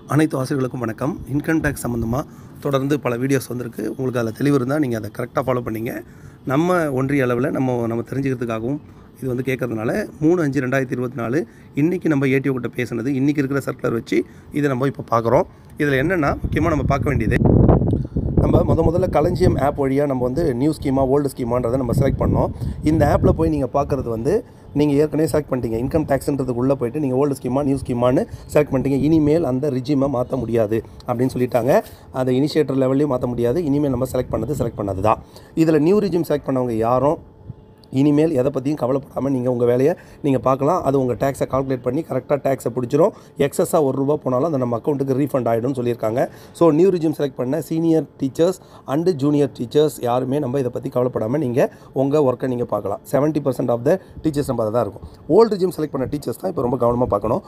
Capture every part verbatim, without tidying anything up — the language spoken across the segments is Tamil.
அனைத்து ஆசிரியர்களுக்கும் வணக்கம். இன்கம் டேக்ஸ் சம்மந்தமாக தொடர்ந்து பல வீடியோஸ் வந்திருக்கு. உங்களுக்கு அதில் தெளிவு இருந்தால் நீங்கள் அதை கரெக்டாக ஃபாலோ பண்ணிங்க. நம்ம ஒன்றிய அளவில் நம்ம நம்ம தெரிஞ்சுக்கிறதுக்காகவும் இது வந்து கேட்கறதுனால மூணு அஞ்சு ரெண்டாயிரத்தி இருபத்தி நாலு இன்றைக்கி நம்ம ஏடிஓ கிட்ட பேசுனது இன்றைக்கி இருக்கிற சர்க்குலர் வச்சு இதை நம்ம இப்போ பார்க்குறோம். இதில் என்னென்னா முக்கியமாக நம்ம பார்க்க வேண்டியது, நம்ம முத முதல்ல களஞ்சியம் ஆப் வழியாக நம்ம வந்து நியூ ஸ்கீமா ஓல்டு ஸ்கீமான்றதை நம்ம செலக்ட் பண்ணோம். இந்த ஆப்பில் போய் நீங்கள் பார்க்குறது வந்து நீங்கள் ஏற்கனவே செலக்ட் பண்ணிட்டீங்க. இன்கம் டேக்ஸ்ன்றதுக்குள்ளே போய்ட்டு நீங்கள் ஓல்டு ஸ்கீமா நியூ ஸ்கீமான்னு செலக்ட் பண்ணிட்டீங்க. இனிமேல் அந்த ரிஜிமை மாற்ற முடியாது அப்படின்னு சொல்லிட்டாங்க. அந்த இனிஷியேட்டர் லெவல்லையும் மாற்ற முடியாது. இனிமேல் நம்ம செலக்ட் பண்ணது செலக்ட் பண்ணது தான். இதில் நியூ ரிஜிம் செலக்ட் பண்ணவங்க யாரும் இனிமேல் எதை பற்றியும் கவலைப்படாமல் நீங்கள் உங்கள் வேலையை நீங்கள் பார்க்கலாம். அது உங்கள் டேக்ஸை கால்குலேட் பண்ணி கரெக்டாக டேக்ஸை பிடிச்சிரும். எக்ஸஸாக ஒரு ரூபா போனாலும் அந்த நம்ம அக்கௌண்ட்டுக்கு ரீஃபண்ட் ஆகிடும்னு சொல்லியிருக்காங்க. ஸோ நியூ ரிஜிம் செலக்ட் பண்ண senior teachers and junior teachers யாருமே நம்ம இதை பற்றி கவலைப்படாமல் நீங்கள் உங்கள் ஒர்க்கை நீங்கள் பார்க்கலாம். Seventy percent of the teachers நம்ம அதை தான் இருக்கும். ஓல்டு ரிஜிம் செலக்ட் பண்ண டீச்சர்ஸ் தான் இப்போ ரொம்ப கவனமாக பார்க்கணும்.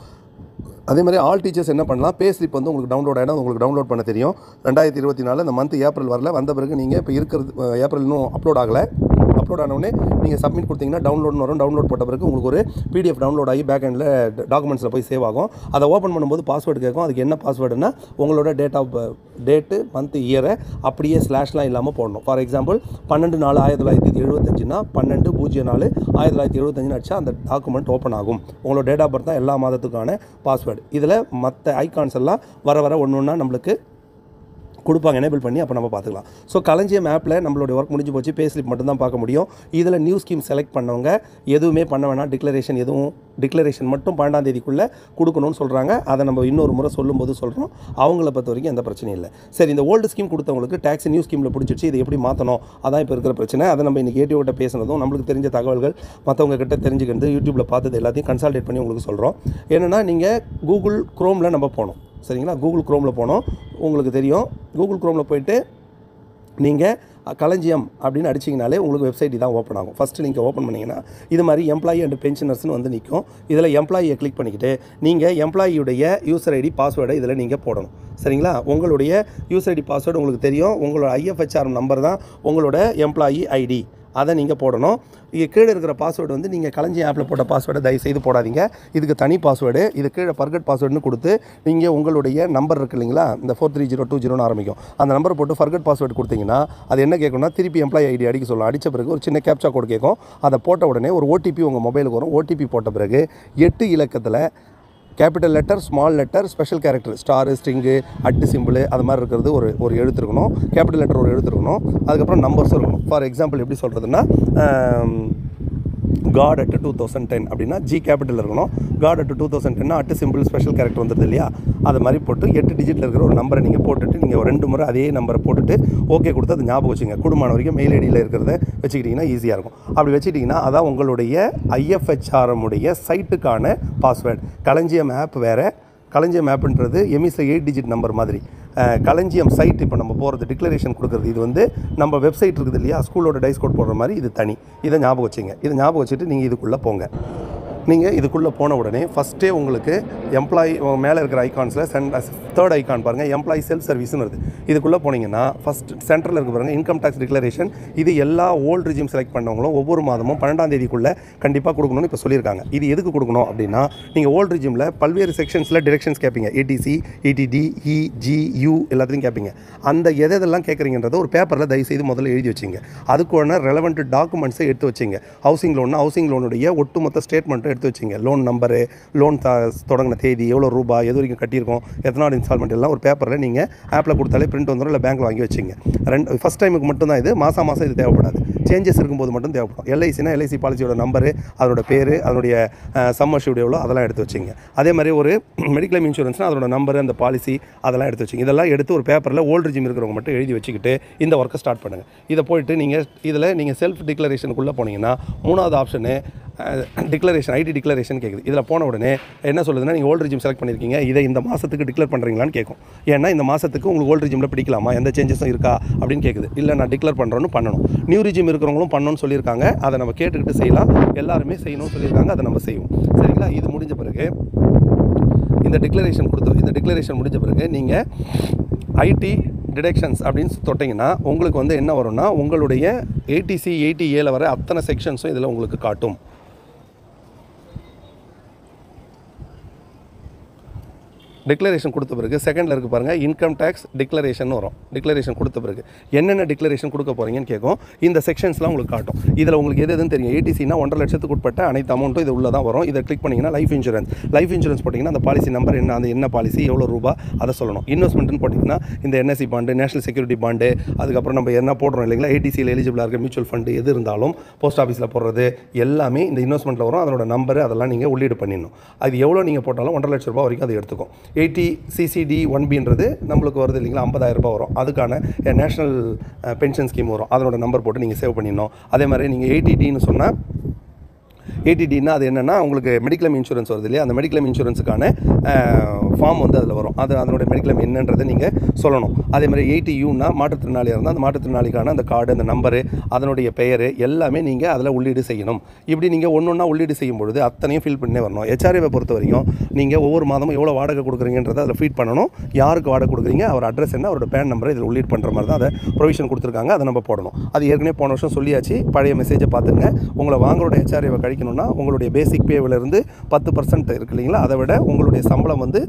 அதே மாதிரி ஆல் டீச்சர்ஸ் என்ன பண்ணலாம், பே ஸ்லிப் வந்து உங்களுக்கு டவுன்லோட் ஆகிடும். உங்களுக்கு டவுன்லோட் பண்ண தெரியும். ரெண்டாயிரத்தி இருபத்தி நாலு இந்த மந்த் ஏப்ரல் வரல, வந்த பிறகு நீங்கள் இப்போ இருக்கிறது ஏப்ரல் இன்னும் அப்லோட் ஆகலை. அப்லோட் ஆனவுடனே நீங்கள் சப்மிட் கொடுத்தீங்கன்னா டவுன்லோட்னு வரும். டவுன்லோட் போட்ட பிறகு உங்களுக்கு ஒரு பிடிஎஃப் டவுன்லோட் ஆகி பேக் எண்டில் டாக்குமெண்ட்ஸில் போய் சேவ் ஆகும். அதை ஓப்பன் பண்ணும்போது பாஸ்வேர்டு கேட்கும். அதுக்கு என்ன பாஸ்வேர்டுனா உங்களோட டேட் ஆஃப் டேட்டு மந்த் இயரை அப்படியே ஸ்லாஷ்லாம் இல்லாமல் போடணும். ஃபார் எக்ஸாம்பிள் பன்னெண்டு நாலு ஆயிரத்தி தொள்ளாயிரத்தி எழுபத்தஞ்சுனா பன்னெண்டு பூஜ்ஜியம் நாலு ஆயிரத்தி தொள்ளாயிரத்தி எழுபத்தஞ்சுன்னு அடிச்சா அந்த டாக்குமெண்ட் ஓப்பன் ஆகும். உங்களோட டேட் ஆஃப் பர்த் தான் எல்லா மாதத்துக்கான பாஸ்வேர்டு. இதில் மற்ற ஐகான்ஸ் எல்லாம் வர வர ஒன்று ஒன்றா நம்மளுக்கு கொடுப்பாங்க, எனேபிள் பண்ணி அப்போ நம்ம பார்த்துக்கலாம். ஸோ களஞ்சியம் ஆப்பில் நம்மளுடைய ஒர்க் முடிஞ்சு போச்சு. பே ஸ்லிப் மட்டும் தான் பார்க்க முடியும். இதில் நியூ ஸ்கீம் செலக்ட் பண்ணவங்க எதுவுமே பண்ண வேணாம். டிக்ளரேஷன் எதுவும் டிக்ளரேஷன் மட்டும் பன்னெண்டாம் தேதிக்குள்ளே கொடுக்கணும்னு சொல்கிறாங்க. அதை நம்ம இன்னொரு முறை சொல்லும்போது சொல்கிறோம். அவங்கள பொறுத்த வரைக்கும் எந்த பிரச்சனையும் இல்லை. சரி, இந்த ஓல்டு ஸ்கீம் கொடுத்தவங்களுக்கு டேக்ஸ் நியூ ஸ்கீமில் பிடிச்சிச்சு, இதை எப்படி மாற்றணும், அதான் இப்போ இருக்கிற பிரச்சனை. அதை நம்ம இன்றைக்கி ஏடிஓ கிட்ட பேசுனதும் நம்மளுக்கு தெரிஞ்ச தகவல்கள் மற்றவங்க கிட்ட தெரிஞ்சுக்கிறது யூடியூப்பில் பார்த்தது எல்லாத்தையும் கன்சல்டேட் பண்ணி உங்களுக்கு சொல்கிறோம். என்னென்னா நீங்கள் கூகுள் குரோமில் நம்ம போனோம். சரிங்களா, கூகுள் குரோமில் போனோம். உங்களுக்கு தெரியும், கூகுள் குரோமில் போய்ட்டு நீங்கள் களஞ்சியம் அப்படின்னு அடிச்சிங்கனாலே உங்களுக்கு வெப்சைட் தான் ஓப்பன் ஆகும். ஃபஸ்ட்டு நீங்கள் ஓப்பன் பண்ணிங்கன்னா இது மாதிரி எம்ப்ளாயி அண்ட் பென்ஷனர்ஸ்னு வந்து நிற்கும். இதில் எம்ப்ளாயியை கிளிக் பண்ணிக்கிட்டு நீங்கள் எம்ப்ளாயியுடைய யூசர் ஐடி பாஸ்வேர்டை இதில் நீங்கள் போடணும். சரிங்களா, உங்களுடைய யூசர் ஐடி பாஸ்வேர்டு உங்களுக்கு தெரியும். உங்களோட ஐஎஃப்ஹெச்ஆர் நம்பர் தான் உங்களோட எம்ப்ளாயி ஐடி, அதை நீங்கள் போடணும். இங்கே கீழே இருக்கிற பாஸ்வேர்டு வந்து நீங்கள் களஞ்சியம் ஆப்பில் போட்ட பாஸ்வேர்டை தயவுசெய்து போடாதீங்க. இதுக்கு தனி பாஸ்வேர்டு. இது கீழே ஃபர்கட் பாஸ்வேர்டுன்னு கொடுத்து நீங்கள் உங்களுடைய நம்பர் இருக்குது இல்லைங்களா, இந்த ஃபோர் த்ரீ ஜீரோ டூ ஜீரோன்னு ஆரம்பிக்கும். அந்த நம்பரை போட்டு ஃபர்கட் பாஸ்வேர்டு கொடுத்தீங்கன்னா அது என்ன கேட்கும்னா திருப்பி எம்ப்ளாயி ஐடி அடிக்க சொல்லலாம். அடித்த பிறகு ஒரு சின்ன கேப்சா கோட் கேட்கும். அதை போட்ட உடனே ஒரு ஓடிபி உங்கள் மொபைலுக்கு வரும். ஓடிபி போட்ட பிறகு எட்டு இலக்கத்தில் capital letter, small letter, special character, star, string, at simple அது மாதிரி இருக்கிறது ஒரு ஒரு எழுத்து இருக்கணும். கேபிட்டல் லெட்டர் ஒரு எழுத்து இருக்கணும். அதுக்கப்புறம் நம்பர்ஸும் இருக்கணும். ஃபார் எக்ஸாம்பிள் எப்படி சொல்கிறதுனா God at two thousand ten அப்படின்னா ஜி கேபிட்டல் இருக்கணும். காட் அட்டு டூ தௌசண்ட் டென்னா அட்டு சிம்பிள் ஸ்பெஷல் கேரக்டர் வந்துடுது இல்லையா, அது மாதிரி போட்டு எட்டு டிஜிட்டில் இருக்கிற ஒரு நம்பரை நீங்கள் போட்டுட்டு நீங்கள் ரெண்டு முறை அதே நம்பரை போட்டுட்டு ஓகே கொடுத்து அது ஞாபகம் வச்சுங்க. குடும்பமான வரைக்கும் மெயில் ஐடியில் இருக்கிறத வச்சுக்கிட்டிங்கன்னா ஈஸியாக இருக்கும். அப்படி வச்சுக்கிட்டிங்கன்னா அதான் உங்களுடைய ஐஎஃப்ஹெச்ஆர்எம்முடைய சைட்டுக்கான பாஸ்வேர்டு. களஞ்சியம் ஆப் வேறு, களஞ்சியம் ஆப்புன்றது எமிஸில் எயிட் டிஜிட் நம்பர் மாதிரி. களஞ்சியம் சைட் இப்போ நம்ம போகிறது டிக்ளரேஷன் கொடுக்குறது இது வந்து நம்ம வெப்சைட் இருக்குது இல்லையா, ஸ்கூலோட டைஸ் கோட் போடுற மாதிரி இது தனி. இதை ஞாபகம் வச்சுங்க. இதை ஞாபகம் வச்சுட்டு நீங்கள் இதுக்குள்ளே போங்க. நீங்கள் இதுக்குள்ளே போன உடனே ஃபஸ்ட்டே உங்களுக்கு எம்ப்ளாயி மேலே இருக்கிற ஐகான்ஸில் சென்ட் தேர்ட் ஐகான் பாருங்கள், எம்ப்ளாயி செல்ஃப் சர்வீஸ்னு வருது. இதுக்குள்ளே போனீங்கன்னா ஃபஸ்ட் சென்டரில் இருக்க பாருங்கள் இன்கம் டேக்ஸ் டிக்ளரேஷன். இது எல்லா ஓல்டு ரிஜிம் செலக்ட் பண்ணவங்களும் ஒவ்வொரு மாதமும் பன்னெண்டாம் தேதிக்குள்ளே கண்டிப்பாக கொடுக்கணும்னு இப்போ சொல்லியிருக்காங்க. இது எதுக்கு கொடுக்கணும் அப்படின்னா, நீங்கள் ஓல்டு ரிஜிமில் பல்வேறு செக்ஷன்ஸில் டிரெக்ஷன்ஸ் கேட்பீங்க. ஏடிசி, இடிடி, இ, ஜி, யூ எல்லாத்தையும் கேட்பீங்க. அந்த எது எதெல்லாம் கேட்குறீங்கன்றத ஒரு பேப்பரில் தயவுசெய்து முதல்ல எழுதி வச்சிங்க. அதுக்கான ரெலவெண்ட் டாக்குமெண்ட்ஸை எடுத்து வச்சிங்க. ஹவுசிங் லோன்னா ஹவுசிங் லோனுடைய ஒட்டுமொத்த ஸ்டேட்மெண்ட்டை எடுத்து வச்சிங்க. லோன் நம்பரு, லோன் த தொடங்கின தேதி, எவ்வளோ ரூபாய், எது வரைக்கும் கட்டியிருக்கோம், எத்தனாவது இன்ஸ்டால்மெண்ட் எல்லாம் ஒரு பேப்பரில் நீங்கள் ஆப்பில் கொடுத்தாலே பிரிண்ட் வந்துடும். இல்லை பேங்க்கில் வாங்கி வச்சிங்க. ரெண்டு ஃபஸ்ட் டைமுக்கு மட்டும் தான் இது. மாதம் மாதம் இது தேவைப்படாது. சேஞ்சஸ் இருக்கும்போது மட்டும் தேவைப்படும். எல்ஐசினா எல்ஐசி பாலிசியோட நம்பரு, அதோட பேர், அதனுடைய சம்மர்ஷியூட் எவ்வளோ அதெல்லாம் எடுத்து வச்சிங்க. அதே மாதிரி ஒரு மெடிக்ளைம் இன்சூரன்ஸ்னால் அதோட நம்பரு, அந்த பாலிசி அதெல்லாம் எடுத்து வச்சிங்க. இதெல்லாம் எடுத்து ஒரு பேப்பரில் ஓல்டு ரிஜிம் இருக்கிறவங்க மட்டும் எழுதி வச்சுக்கிட்டு இந்த ஒர்க்கை ஸ்டார்ட் பண்ணுங்கள். இதை போயிட்டு நீங்கள் இதில் நீங்கள் செல்ஃப் டிக்ளரேஷனுக்குள்ளே போனீங்கன்னா மூணாவது ஆப்ஷனு டிக்ளரேஷன், ஐடி டிக்ளரேஷன் கேட்குது. இதில் போன உடனே என்ன சொல்லுதுன்னா, நீங்கள் ஓல்டு ரிஜிம் செலக்ட் பண்ணியிருக்கீங்க, இதை இந்த மாதத்துக்கு டிக்ளேர் பண்ணுறீங்களான்னு கேட்கும். ஏன்னா இந்த மாதத்துக்கு உங்களுக்கு ஓல்டு ரிஜிமில் பிடிக்கலாமா, எந்த சேஞ்சஸும் இருக்கா அப்படின்னு கேட்குது. இல்லை நான் டிக்ளேர் பண்ணுறோன்னு பண்ணணும். நியூ ரிஜிம் இருக்கிறவங்களும் பண்ணணும்னு சொல்லியிருக்காங்க. அதை நம்ம கேட்டுக்கிட்டு செய்யலாம். எல்லாருமே செய்யணும்னு சொல்லியிருக்காங்க. அதை நம்ம செய்வோம். சரிங்களா, இது முடிஞ்ச பிறகு இந்த டிக்ளரேஷன் கொடுத்து இந்த டிக்ளரேஷன் முடிஞ்ச பிறகு நீங்கள் ஐடி டிடெக்ஷன்ஸ் அப்படின்னு தொட்டிங்கன்னா உங்களுக்கு வந்து என்ன வரும்னா, உங்களுடைய ஏடிசி எயிட்டி ஏல வர அத்தனை செக்ஷன்ஸும் இதில் உங்களுக்கு காட்டும். டிக்ளரேஷன் கொடுத்த பிறகு செகண்டில் இருக்குது பாருங்கள், இன்கம் டேக்ஸ் டிக்ளரேஷன் வரும். டிக்ளரேஷன் கொடுத்த பிறகு என்னென்ன டிக்ளரேஷன் கொடுக்க போகிறீங்கன்னு கேட்கும். இந்த செக்ஷன்ஸ்லாம் உங்களுக்கு காட்டும். இதில் உங்களுக்கு எது எதுன்னு தெரியும். ஏடிசினா ஒன்றரை லட்சத்துக்கு உட்பட்ட அனைத்து அமௌண்ட்டும் இது உள்ளே தான் வரும். இதை கிளிக் பண்ணிங்கன்னா லைஃப் இன்சூரன்ஸ் லைஃப் இன்சூரன்ஸ் போட்டிங்கன்னா அந்த பாலிசி நம்பர் என்ன, அந்த என்ன பாலிசி, எவ்வளோ ரூபா, அதை சொல்லணும். இன்வெஸ்ட்மெண்ட்னு போட்டிங்கன்னா இந்த NSC bond, national security bond, அதுக்கப்புறம் நம்ம என்ன போடுறோம் இல்லைங்களா, ஏடிசியில் எலிஜிபிளாக இருக்க மியூச்சுவல் ஃபண்டு எது இருந்தாலும் போஸ்ட் ஆஃபீஸில் போடுறது எல்லாமே இந்த இன்வெஸ்ட்மெண்ட்டில் வரும். அதனோட நம்பர் அதெல்லாம் நீங்கள் உள்ளீடு பண்ணிடணும். அது எவ்வளோ நீங்கள் போட்டாலும் ஒன்றரை லட்ச ரூபா வரைக்கும் அது எடுத்துக்கும். எயிட்டி சிசிடி ஒன் பின்றது நம்மளுக்கு வருது இல்லைங்களா, ஐம்பதாயிரம் ரூபாய் வரும். அதுக்கான நேஷனல் பென்ஷன் ஸ்கீம் வரும். அதனோட நம்பர் போட்டு நீங்கள் சேவ் பண்ணிடணும். அதே மாதிரி நீங்கள் எயிட்டிடின்னு சொன்னால் ஏடிடினா அது என்னென்னா உங்களுக்கு மெடிக்ளைம் இன்சூரன்ஸ் வருது இல்லையா, அந்த மெடிக்ளைம் இன்சூரன்ஸுக்கான ஃபார்ம் வந்து அதில் வரும். அது அதனுடைய மெடிக்ளைம் என்னன்றதை நீங்கள் சொல்லணும். அதே மாதிரி எயிட்டி யூனா மாற்றுத்திறனாளியாக இருந்தால் அந்த மாற்றுத்திறனாளிக்கான அந்த கார்டு, அந்த நம்பரு, அதனுடைய பெயர் எல்லாமே நீங்கள் அதில் உள்ளீடு செய்யணும். இப்படி நீங்கள் ஒன்று ஒன்றா உள்ளீடு செய்யும் பொழுது அத்தனையும் ஃபில் பண்ணே வரணும். ஹெச்ஆர்ஏவை பொறுத்த வரைக்கும் நீங்கள் ஒவ்வொரு மாதமும் எவ்வளோ வாடகை கொடுக்குறீங்கன்றதை அதில் ஃபீட் பண்ணணும். யாருக்கு வாடகை கொடுக்குறீங்க, அவர் அட்ரஸ் என்ன, அவரோட பேன் நம்பரை இதில் உள்ளீடு பண்ணுற மாதிரி தான் அதை ப்ரொவிஷன் கொடுத்துருக்காங்க. அதை நம்ம போடணும். அது ஏற்கனவே போன வருஷம் சொல்லியாச்சு. பழைய மெசேஜை பார்த்துங்க. உங்களை வாங்குறோட ஹெச்ஆர்ஏவை கழிக்கணும்னா உங்களுடைய பேசிக் பேவிலிருந்து பத்து பர்சன்ட் இருக்கு இல்லைங்களா, அதை விட உங்களுடைய சம்பளம் வந்து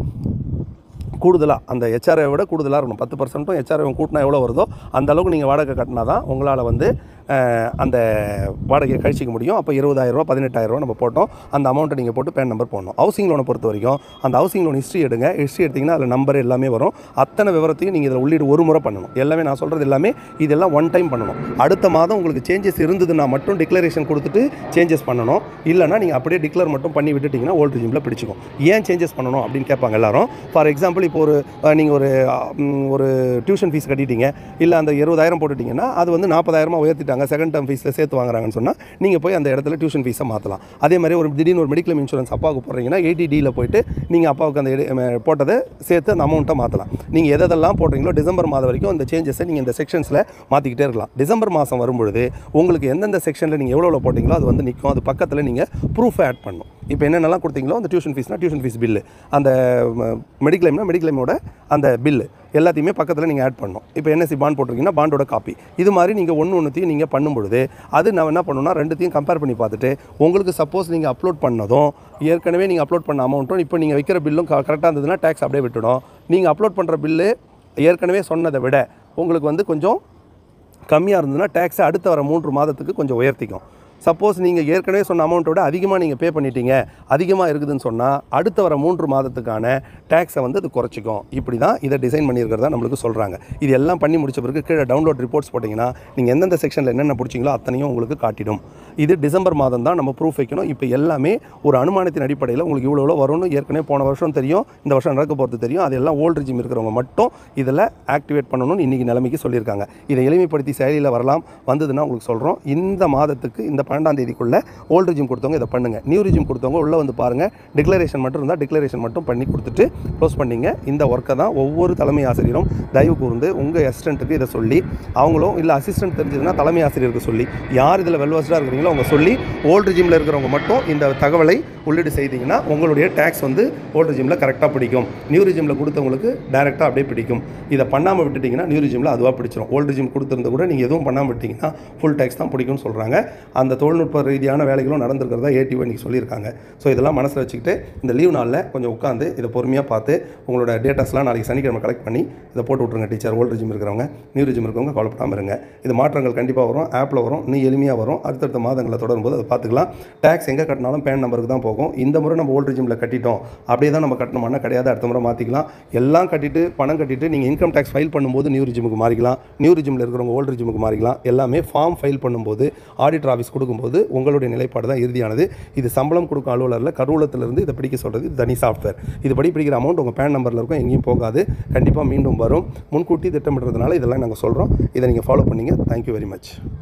கூடுதலாக அந்த ஹெச்ஆர்ஏ விட கூடுதலாக இருக்கணும். பத்து பர்சன்ட்டும் ஹெச்ஆர்ஏ கூட்டினா எவ்வளோ வருதோ அந்த அளவுக்கு நீங்கள் வாடகை கட்டினா தான் உங்களால் வந்து அந்த வாடகையை கழிச்சிக்க முடியும். அப்போ இருபதாயிரரூவா பதினெட்டாயிரரூவா நம்ம போட்டோம். அந்த அமௌண்ட்டை நீங்கள் போட்டு பேன் நம்பர் போடணும். ஹவுசிங் லோனை பொறுத்த வரைக்கும் அந்த ஹவுசிங் லோன் ஹிஸ்ட்ரி எடுங்க. ஹிஸ்ட்ரி எடுத்திங்கன்னா அதில் நம்பர் எல்லாமே வரும். அத்தனை விவரத்தையும் நீங்கள் இதில் உள்ளீடு ஒரு முறை பண்ணணும். எல்லாமே நான் சொல்கிறது எல்லாமே இதெல்லாம் ஒன் டைம் பண்ணணும். அடுத்த மாதம் உங்களுக்கு சேஞ்சஸ் இருந்ததுன்னா மட்டும் டிக்ளரேஷன் கொடுத்துட்டு சேஞ்சஸ் பண்ணணும். இல்லைனா நீங்கள் அப்படியே டிக்ளேர் மட்டும் பண்ணி விட்டுட்டிங்கன்னா ஓல்ட் ரெஜிமில் பிடிச்சிக்கும். ஏன் சேஞ்சஸ் பண்ணணும் அப்படின்னு கேட்பாங்க எல்லாரும். ஃபார் எக்ஸாம்பிள் இப்போ ஒரு நீங்கள் ஒரு ஒரு டியூஷன் ஃபீஸ் கட்டிட்டீங்க, இல்லை அந்த இருபதாயிரம் போட்டுட்டிங்கன்னா அது வந்து நாற்பதாயிரமாக உயர்த்திட்டாங்க, செகண்ட் டேர்ம் ஃபீஸில் சேர்த்து வாங்குறாங்கன்னு சொன்னால் நீங்கள் போய் அந்த இடத்துல டியூஷன் ஃபீஸை மாற்றலாம். அதே மாதிரி ஒரு திடீர்னு ஒரு மெடிக்ளைம் இன்சூரன்ஸ் அப்பாவுக்கு போடுறீங்கன்னா எயிட்டிடியில் போய்ட்டு நீங்கள் அப்பாவுக்கு அந்த போட்டதை சேர்த்து அந்த அமௌண்ட்டை மாற்றலாம். நீங்கள் எதெல்லாம் போடுறீங்களோ டிசம்பர் மாதம் வரைக்கும் அந்த சேஞ்சஸை நீங்கள் இந்த செக்ஷன்ஸில் மாற்றிக்கிட்டே இருக்கலாம். டிசம்பர் மாதம் வரும்பொழுது உங்களுக்கு எந்தெந்த செக்ஷனில் நீங்கள் எவ்வளோ போட்டிங்களோ அது வந்து நிற்கும். அது பக்கத்தில் நீங்கள் ப்ரூஃபை ஆட் பண்ணணும். இப்போ என்னென்னலாம் கொடுத்தீங்களோ அந்த டியூஷன் ஃபீஸ்னால் டியூஷன் ஃபீஸ் பில்லு, அந்த மெடிக்ளைம்னா மெடிக்ளைமோட அந்த பில்லு எல்லாத்தையுமே பக்கத்தில் நீங்கள் ஆட் பண்ணணும். இப்போ என்எஸ்சி பாண்ட் போட்டிருக்கீங்கன்னா பாண்டோட காப்பி, இது மாதிரி நீங்கள் ஒன்று ஒன்றுத்தையும் நீங்கள் பண்ணும்பொழுது அது நான் என்ன பண்ணணும்னா ரெண்டுத்தையும் கம்பேர் பண்ணி பார்த்துட்டு உங்களுக்கு சப்போஸ் நீங்கள் அப்லோட் பண்ணதும் ஏற்கனவே நீங்கள் அப்லோட் பண்ண அமௌண்ட்டும் இப்போ நீங்கள் வைக்கிற பில்லும் கரெக்டாக இருந்ததுன்னா டேக்ஸ் அப்படியே விட்டுடும். நீங்கள் அப்லோட் பண்ணுற பில்லு ஏற்கனவே சொன்னதை விட உங்களுக்கு வந்து கொஞ்சம் கம்மியாக இருந்ததுன்னா டேக்ஸை அடுத்த வர மூன்று மாதத்துக்கு கொஞ்சம் உயர்த்திக்கும். சப்போஸ் நீங்கள் ஏற்கனவே சொன்ன அமௌண்ட்டோட அதிகமாக நீங்கள் பே பண்ணிட்டீங்க, அதிகமாக இருக்குதுன்னு சொன்னால் அடுத்த வர மூன்று மாதத்துக்கான டேக்ஸை வந்து அது குறைச்சிக்கும். இப்படி தான் இதை டிசைன் பண்ணியிருக்கிறதா நம்மளுக்கு சொல்கிறாங்க. இது எல்லாம் பண்ணி முடிச்ச பிறகு கீழே டவுன்லோட் ரிப்போர்ட்ஸ் போட்டிங்கன்னா நீங்கள் எந்தெந்த செக்ஷனில் என்னென்ன பிடிச்சிங்களோ அத்தனையும் உங்களுக்கு காட்டிடும். இது டிசம்பர் மாதம் தான் நம்ம ப்ரூஃப் வைக்கணும். இப்போ எல்லாமே ஒரு அனுமானத்தின் அடிப்படையில் உங்களுக்கு இவ்வளோ இவ்வளோ வரும்னு ஏற்கனவே போன வருஷம் தெரியும், இந்த வருஷம் நடக்க போகிறது தெரியும். அதெல்லாம் ஓல்ட் ரெஜிம் இருக்கிறவங்க மட்டும் இதில் ஆக்டிவேட் பண்ணணும்னு இன்றைக்கி நிலைமைக்கு சொல்லியிருக்காங்க. இதை எளிமைப்படுத்தி செயலியில் வரலாம். வந்ததுன்னா உங்களுக்கு சொல்கிறோம். இந்த மாதத்துக்கு இந்த பன்னெண்டாம் தேதிக்குள்ளே ஓல்ட் ரெஜிம் கொடுத்தவங்க இதை பண்ணுங்கள். நியூ ரெஜிம் கொடுத்தவங்க உள்ளே வந்து பாருங்கள். டிக்ளரேஷன் மட்டும் இருந்தால் டிக்ளரேஷன் மட்டும் பண்ணி கொடுத்துட்டு க்ளோஸ் பண்ணிங்க. இந்த ஒர்க்கை தான் ஒவ்வொரு தலைமை ஆசிரியரும் தயவு கூர்ந்து உங்கள் அசிஸ்டண்ட்டுக்கு இதை சொல்லி, அவங்களும் இல்லை அசிஸ்டன்ட் தெரிஞ்சதுன்னா தலைமை ஆசிரியருக்கு சொல்லி, யார் இதில் வெல்வஸ்டாக இருக்கிறீங்களோ அவங்க சொல்லி ஓல்ட் ரெஜிமில் இருக்கிறவங்க மட்டும் இந்த தகவலை உள்ளீடு செய்தீங்கன்னா உங்களுடைய டேக்ஸ் வந்து ஓல்ட் ரெஜிமில் கரெக்டாக பிடிக்கும். நியூ ரெஜிமில் கொடுத்தவங்களுக்கு டைரெக்டாக அப்படியே பிடிக்கும். இதை பண்ணாமல் விட்டுட்டிங்கன்னா நியூ ரெஜிமில் அதுவாக பிடிச்சிடும். ஓல்ட் ரெஜிம் கொடுத்துருந்த கூட நீங்கள் எதுவும் பண்ணாமல் விட்டிங்கன்னா ஃபுல் டேக்ஸ் தான் பிடிக்கும்னு சொல்கிறாங்க. அந்த தொழில்நுட்ப ரீதியான வேலைகளும் நடந்துருக்கிறதா ஏடிஓ இன்றைக்கி சொல்லியிருக்காங்க. ஸோ இதெல்லாம் மனசில் வச்சுக்கிட்டு இந்த லீவ் நாளில் கொஞ்சம் உட்காந்து இதை பொறுமையாக பார்த்து உங்களோட டேட்டாஸ்லாம் நாளைக்கு சனிக்கிழமை கலெக்ட் பண்ணி இதை போட்டு விட்ருங்க. டீச்சர் ஓல்ட் ரெஜிம் இருக்கிறவங்க, நியூ ரெஜிம் இருக்கிறவங்க கவலைப்படாமல் இருங்க. இது மாற்றங்கள் கண்டிப்பாக வரும். ஆப்பில் வரும், இன்னும் எளிமையாக வரும். அடுத்தடுத்த மாதங்களில் தொடரும்போது அதை பார்த்துக்கலாம். டேக்ஸ் எங்கே கட்டினாலும் பேன் நம்பருக்கு தான் போகும். இந்த முறை நம்ம ஓல்ட் ரெஜிமில் கட்டிட்டோம், அப்படியே தான் நம்ம கட்டணுமானா கிடையாது. அடுத்த முறை மாற்றிக்கலாம். எல்லாம் கட்டிட்டு பணம் கட்டிட்டு நீங்கள் இன்கம் டேக்ஸ் ஃபைல் பண்ணும்போது நியூ ரெஜிமுக்கு மாறிக்கலாம். நியூ ரெஜிமில் இருக்கிறவங்க ஓல்ட் ரெஜிமுக்கு மாறிக்கலாம். எல்லாமே ஃபார்ம் ஃபைல் பண்ணும்போது ஆடிட்டர் ஆஃபீஸ் கொடுக்கும்போது உங்களுடைய நிலைப்பாடு தான் இறுதியானது. இது சம்பளம் கொடுக்கும் அலுவலரில் கருவூலத்திலிருந்து இதை பிடிக்க சொல்கிறது. இது தனி சாஃப்ட்வேர். இதுபடி பிடிக்கிற அமௌண்ட் உங்கள் பேன் நம்பரில் இருக்கும், எங்கேயும் போகாது. கண்டிப்பாக மீண்டும் வரும். முன்கூட்டி திட்டமிடுறதுனால இதெல்லாம் நாங்கள் சொல்கிறோம். இதை நீங்கள் ஃபாலோ பண்ணிங்க. Thank you very much.